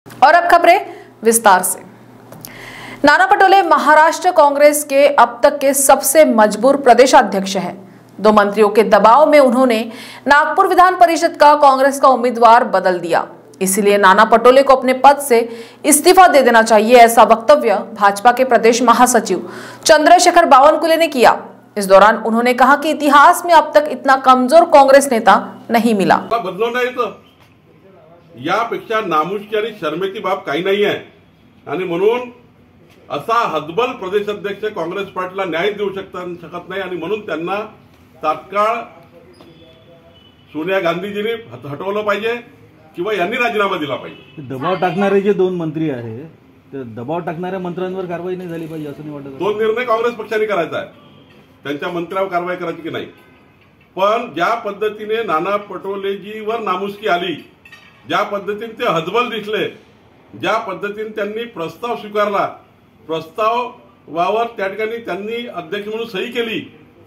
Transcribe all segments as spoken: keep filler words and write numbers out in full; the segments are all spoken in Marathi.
और अब खबरें विस्तार से। नाना पटोले महाराष्ट्र कांग्रेस के अब तक के सबसे मजबूर प्रदेशाध्यक्ष हैं। दो मंत्रियों के दबाव में उन्होंने नागपुर विधान परिषद का कांग्रेस का उम्मीदवार बदल दिया, इसलिए नाना पटोले को अपने पद से इस्तीफा दे देना चाहिए, ऐसा वक्तव्य भाजपा के प्रदेश महासचिव चंद्रशेखर बावनकुले ने किया। इस दौरान उन्होंने कहा कि इतिहास में अब तक इतना कमजोर कांग्रेस नेता नहीं मिला। बदलो नाही तर यापेक्षा नामुष्की आणि शर्मेची बाब काही नाही आहे आणि म्हणून असा हतबल प्रदेश अध्यक्ष काँग्रेस पार्टीला न्याय देऊ शकत नाही आणि म्हणून त्यांना तात्काळ सोनिया गांधीजींनी हटवलं पाहिजे किंवा यांनी राजीनामा दिला पाहिजे। दबाव टाकणारे जे दोन मंत्री आहेत ते दबाव टाकणाऱ्या मंत्र्यांवर कारवाई नाही झाली पाहिजे असं नाही वाटत? दोन निर्णय काँग्रेस पक्षाने करायचा आहे, त्यांच्या मंत्र्यावर कारवाई करायची की नाही। पण ज्या पद्धतीने नाना पटोलेजीवर नामुष्की आली, ज्या पद्धतीने ते हतबल दिसले, ज्या पद्धतीने त्यांनी प्रस्ताव स्वीकारला, प्रस्तावावर त्या ठिकाणी त्यांनी अध्यक्ष म्हणून सही केली,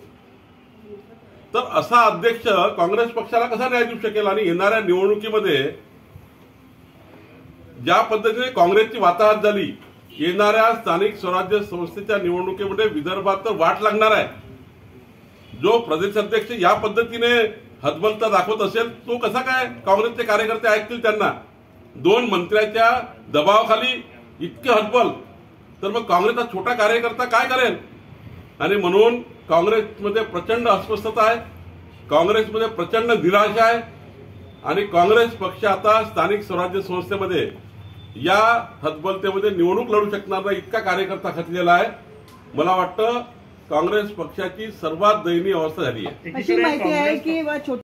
तर असा अध्यक्ष काँग्रेस पक्षाला कसा न्याय देऊ शकेल? आणि येणाऱ्या निवडणुकीमध्ये ज्या पद्धतीने काँग्रेसची वाताहत झाली, येणाऱ्या स्थानिक स्वराज्य संस्थेच्या निवडणुकीमध्ये विदर्भात तर वाट लागणार आहे। जो प्रदेश अध्यक्ष या पद्धतीने हतबलता दाखवत असेल तो कसा काय काँग्रेसचे कार्यकर्ते ऐकतील त्यांना? दोन मंत्र्याच्या दबावाखाली इतके हतबल, तर मग काँग्रेसचा छोटा कार्यकर्ता काय करेल? आणि म्हणून काँग्रेसमध्ये प्रचंड अस्वस्थता आहे, काँग्रेसमध्ये प्रचंड निराशा आहे आणि काँग्रेस पक्ष आता स्थानिक स्वराज्य संस्थेमध्ये या हतबलतेमध्ये निवडणूक लढू शकणार नाही इतका कार्यकर्ता खचलेला आहे। मला वाटतं काँग्रेस पक्षाची सर्वात दयनीय अवस्था झाली आहे। अशी माहिती आहे की